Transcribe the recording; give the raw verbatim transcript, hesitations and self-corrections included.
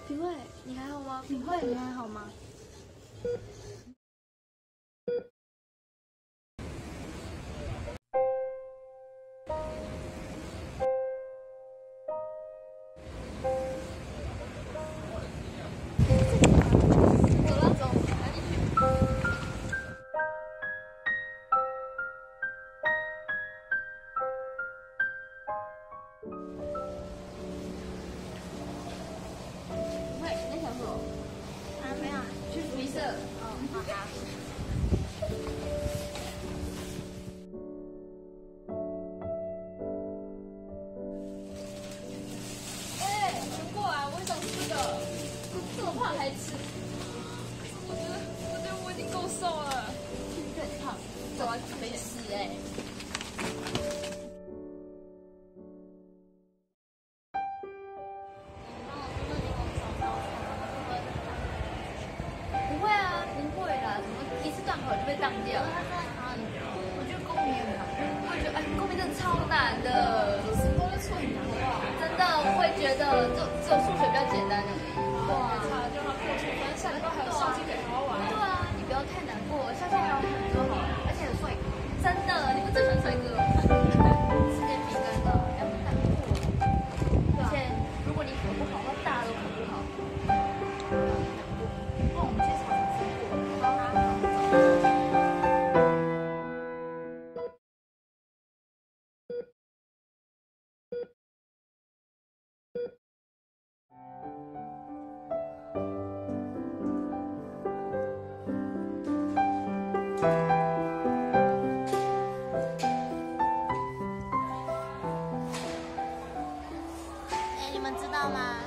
品慧，你还好吗？ 品慧，你还好吗？ 走了走，赶紧去。品慧，你在想什么？ 啊，没有， 去福利社。 哦，好的。 哎，你过来，我也想吃的。这么胖还吃？我觉得，我觉得我已经够瘦了。你很胖，走啊，没事哎。不会啊，不会啦，怎么一次段考就被当掉？我觉得公民很难，我也觉得哎，公民真的超难的，就是公民错很难，好不好？真的，我会觉得就只有数学比较简单而已。哇，差就他过去，反正下礼拜还有校庆可以好好玩。对啊，你不要太难过，校庆还有很多好，而且很帅哥，真的，你不最喜欢帅哥吗？世界比干了，要不难过。而且如果你考不好，那大家都考不好。那我们去草场吃过，好啊。 哎，你们知道吗？